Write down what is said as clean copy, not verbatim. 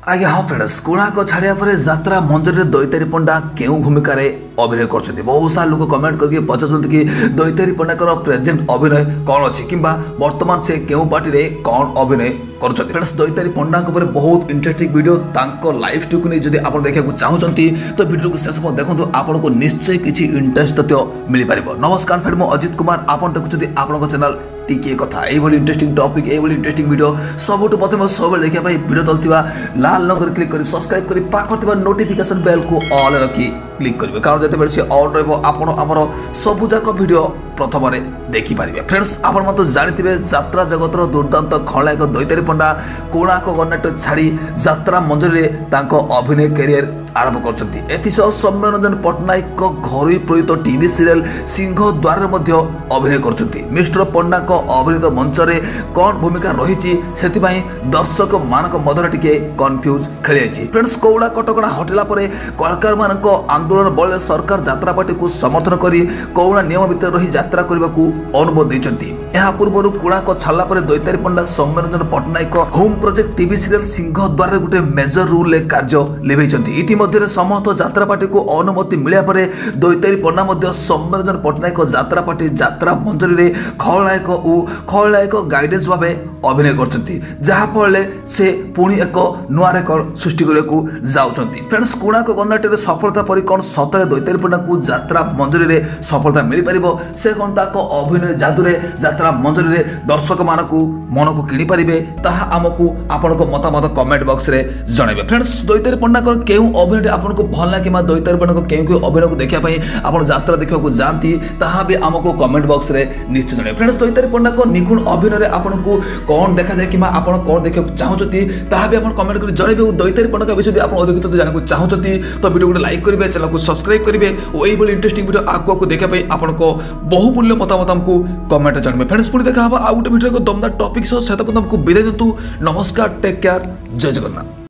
आज्ञा हाँ फ्रेंड्स कोणार्क छाड़िया पर यात्रा मंजरी दैतारी पंडा क्यों भूमिका अभिनय कर बहुत सारा लोग कमेंट करके पचार कि दैतारी पंडा प्रेजेंट अभिनय कौन अच्छी कि बर्तमान से क्यों पार्टी रे कौन अभिनय फ्रेंड्स दैतारी पंडा बहुत इंटरेस्टिंग वीडियो लाइफ स्टोरी को नहीं आप देखा चाहते तो वीडियो को शेष देखो आपको निश्चय किसी इंटरेस्ट तथ्य मिल पार। नमस्कार फ्रेंड मुझे अजित कुमार आप देखुं आपन चैनल टिके कथा ये इंटरेस्टिंग टॉपिक ये इंटरेस्टिंग वीडियो सबुठ प्रथम सब देखा वीडियो तलुवा लाल रंग क्लिक कर सब्सक्राइब कर पाखर नोटिफिकेशन बेल को ऑल रखी क्लिक करेंगे कारण जिते सी ऑल रमर सबुजाक भिड प्रथम देखिपारे। फ्रेंड्स आप जानते यात्रा जगतर दुर्दांत खलनायक दैतारी पंडा कोणार्क गणनाट्य छाड़ी यात्रा मंजरी अभिनय कैरियर आरंभ कर सौम्यरंजन पट्टनायक घर प्रेरित टीवी सीरियल सिंहद्वार अभिनय कर मिस्टर पंडा अभिनीत मंच में कौन भूमिका रही से दर्शक मान मध्य टिके कन्फ्यूज खेली। फ्रेंड्स कौड़ा कटकणा हटिला कलाकार मान आंदोलन बल सरकार यात्रा पार्टी को समर्थन कर कौड़ा नियम भितर रही यात्रा करने को अनुमति देते। यह पूर्व कोणार्क छाड़ा पर Daitari Panda Soumyaranjan Pattnaik home project TV serial Singhadwar गोटे मेजर रोल कार्य लिभेइछन्ति। इतिमध्य समस्त यात्रा पार्टी को अनुमति मिलिया पर दैतारी पंडा सौम्यरंजन पट्टनायक यात्रा पार्टी यात्रा मंजरी रे खलनायक गाइडेंस भाव अभिनय करछन्ति जहाँफल से पुणी एक नुआ रेकर्ड सृष्टि करने को जाउछन्ति। फ्रेंड्स कोणार्क गणनाट्य सफलता पर कौन सतरे दैतारी पंडा को यात्रा मंजरी रे सफलता मिल पारिबो से कौन ताको अभिनय जादुरे यात्रा मंजरी रे दर्शक मानकु मन को किनि पारिबे ताहा आमको आपनको मतामत कमेंट बॉक्स रे जणाइबे। फ्रेंड्स दैतारी पंडा को केउ अभिनय आपको भल लगे दैतारी पंडा केउ अभिनय को देखा आप यात्रा देखा जाती ताहा भी आमको कमेंट बॉक्स रे निश्चय जणाइबे। फ्रेंड्स दैतारी पंडा को निपुण अभिनय आपको कौन देखा जाए कि आप कौन देखा चाहते ताहा भी आप कमेंट कर जणाइबे। दैतारी पंडा विषय आप अधिक जानक चाहते तो वीडियो को लाइक करेंगे चैनल को सब्सक्राइब करेंगे और यही इंटरेस्टिंग वीडियो आगे देखा आपको बहुमूल्य मतामत आमको कमेंट जणाइबे। फ्रेंड्स पुणी देखा आउ गोटे वीडियो को दमदार टॉपिक सहित विदाय दिंतु। नमस्कार, टेक केयर, जय जगन्नाथ।